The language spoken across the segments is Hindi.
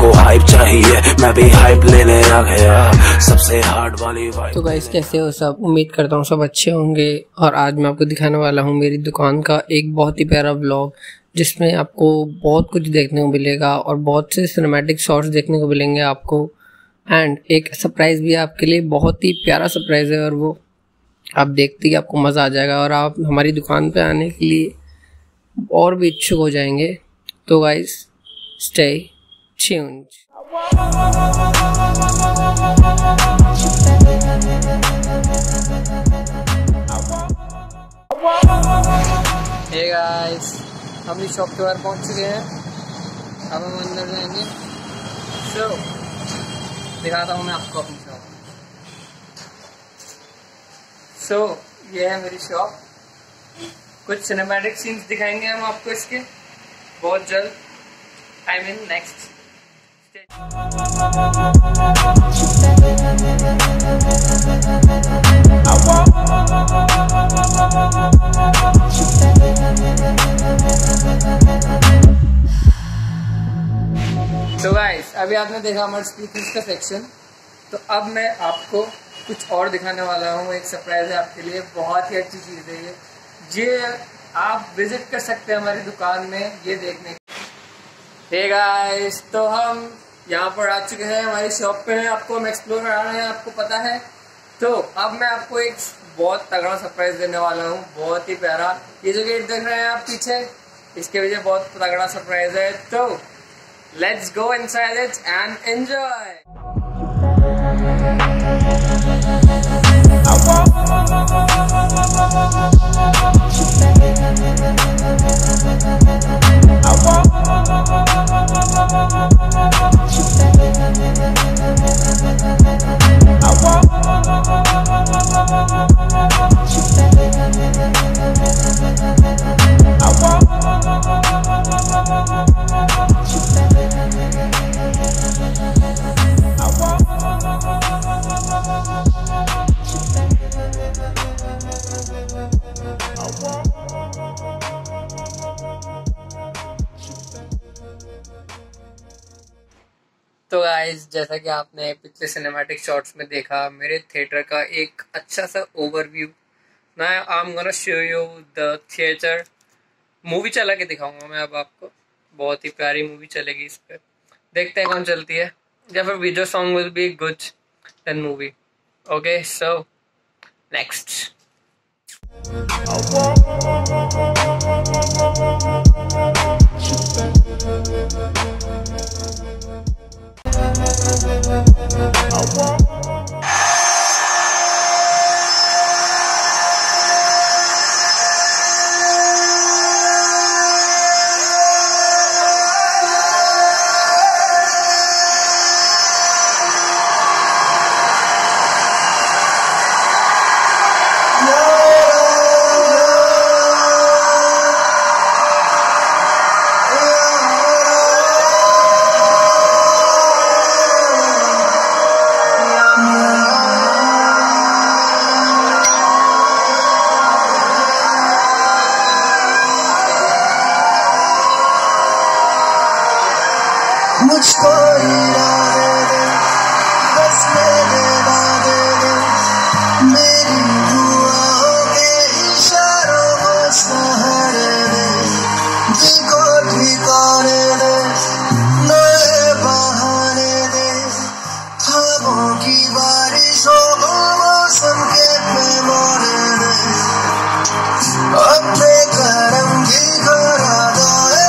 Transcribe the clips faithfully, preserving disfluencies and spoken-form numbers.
सबको हाइप चाहिए, मैं भी हाइप लेने आ गया, सबसे हार्ड वाली वाइब। तो गाइस कैसे हो सब, उम्मीद करता हूँ सब अच्छे होंगे। और आज मैं आपको दिखाने वाला हूँ मेरी दुकान का एक बहुत ही प्यारा व्लॉग, जिसमें आपको बहुत कुछ देखने को मिलेगा और बहुत से सिनेमैटिक शॉट्स देखने को मिलेंगे आपको। एंड एक सरप्राइज़ भी है आपके लिए, बहुत ही प्यारा सरप्राइज़ है, और वो आप देखते ही आपको मज़ा आ जाएगा और आप हमारी दुकान पे आने के लिए और भी इच्छुक हो जाएंगे। तो guys stay tuned. Hey guys, हम इस शॉप के बाहर पहुंच चुके हैं, अब हम अंदर जाएंगे। सो दिखाता हूँ मैं आपको अपनी शॉप। सो so, ये है मेरी शॉप। कुछ सिनेमैटिक सीन्स दिखाएंगे हम आपको इसके बहुत जल्द। I mean next. तो गाइस अभी आपने देखा हमारे स्पीकर्स का सेक्शन, तो अब मैं आपको कुछ और दिखाने वाला हूँ। एक सरप्राइज है आपके लिए, बहुत ही अच्छी चीज़ है ये ये आप विजिट कर सकते हैं हमारी दुकान में ये देखने के। हे गाइस, तो हम यहाँ पर आ चुके हैं, हमारी शॉप पे हैं, आपको हम एक्सप्लोर करा रहे हैं, आपको पता है। तो अब मैं आपको एक बहुत तगड़ा सरप्राइज देने वाला हूँ, बहुत ही प्यारा। ये जो गेट देख रहे हैं आप पीछे, इसके पीछे बहुत तगड़ा सरप्राइज है। तो let's go inside it and enjoy. तो गाइस, जैसा कि आपने पिछले सिनेमैटिक शॉट्स में देखा, मेरे थिएटर का एक अच्छा सा ओवरव्यू। मैं I am gonna show you the theatre. Movie चला के दिखाऊंगा मैं अब आपको, बहुत ही प्यारी मूवी चलेगी इस पे। देखते हैं कौन चलती है, या फिर video song will be good then movie. Okay, so next. मुझको इरादे दे, बस मेरे वादे दे, मेरी दुआओं के इशारों को सहारे दे, दिल को ठिकाने दे, नए बहाने दे, ख्वाबों की बारिशों को मौसम के पैमाने दे, अपने करम की करा दो।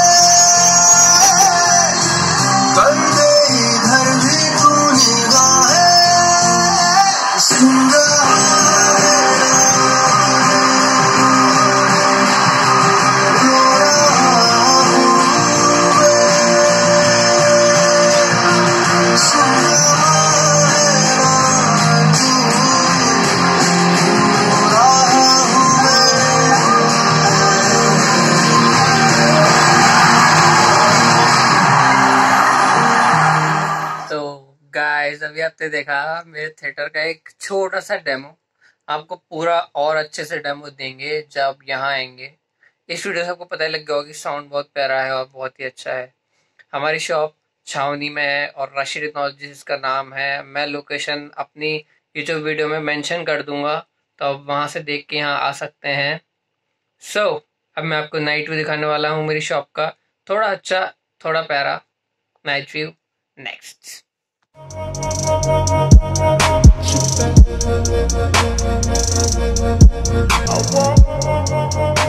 अभी आपने देखा मेरे थिएटर का एक छोटा सा डेमो। आपको पूरा और अच्छे से डेमो देंगे जब यहाँ आएंगे। इस वीडियो से आपको पता ही लग गया होगा कि साउंड बहुत प्यारा है और बहुत ही अच्छा है। हमारी शॉप छावनी में है और रशी टेक्नोलॉजी इसका नाम है। मैं लोकेशन अपनी यूट्यूब वीडियो में मेंशन कर दूंगा, तो आप वहाँ से देख के यहाँ आ सकते हैं। सो so, अब मैं आपको नाइट व्यू दिखाने वाला हूँ मेरी शॉप का। थोड़ा अच्छा, थोड़ा प्यारा night view. Next I walk